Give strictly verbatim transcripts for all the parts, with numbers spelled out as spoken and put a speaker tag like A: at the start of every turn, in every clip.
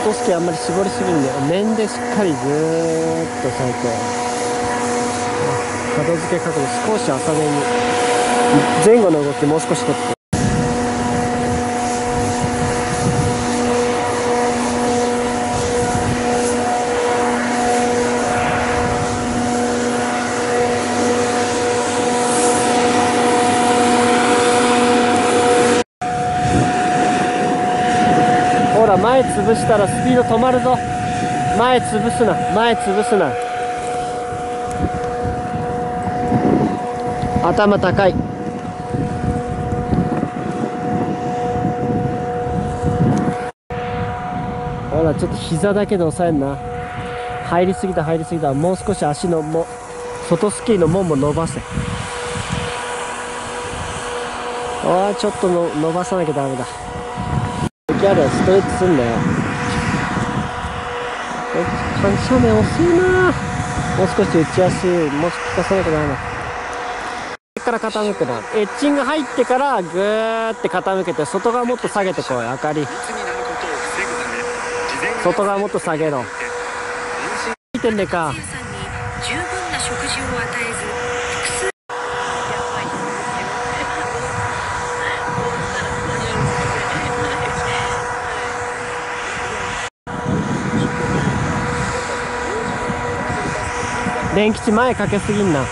A: 外スキーあんまり絞りすぎるんで、面でしっかりぐーっと咲いて、角付け角度少し浅めに、前後の動きもう少し取って、ほら前潰したらスピード止まるぞ。前潰すな、前潰すな。頭高い。ほらちょっと膝だけで抑えんな。入りすぎた入りすぎた。もう少し足のも外スキーの門も伸ばせ。ああちょっとの伸ばさなきゃダメだ。時あるやストレッチすんだよ。反射面遅いな。もう少し打ちやすい。もう少し効かさなきゃダメだ。から傾くな。エッチング入ってからグーって傾けて、外側もっと下げてこい。明かり外側もっと下げろ。見てんねか。電吉前かけすぎんな。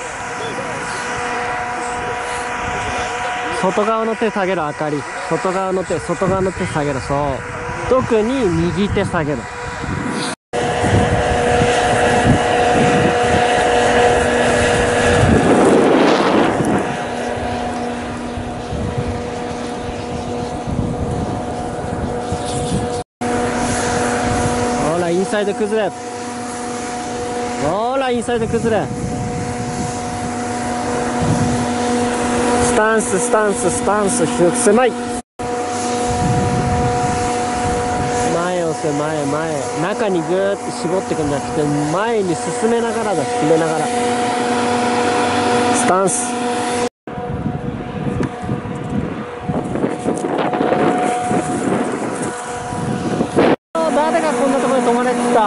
A: 外側の手下げろ。明かり外側の手外側の手下げろ。そう、特に右手下げろ。ほらインサイド崩れ。ほらインサイド崩れ。スタンススタンススタンス狭い。前押せ前前。中にグーッと絞っていくんじゃなくて、前に進めながらだ。進めながらスタンス。誰がこんなところに止まれって言った。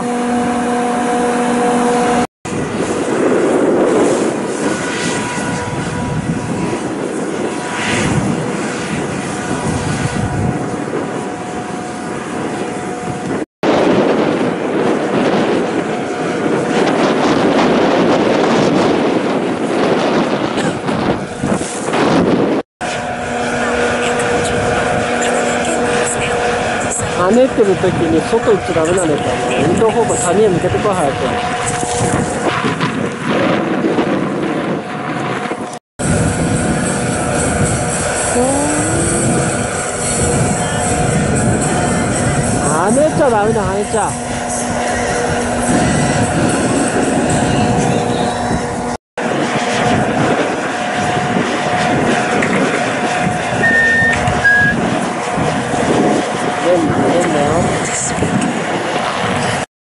A: 跳ねてる時に外行っちゃダメなのか。運動方向谷へ向けてこい。早く。跳ねちゃダメだ。跳ねちゃ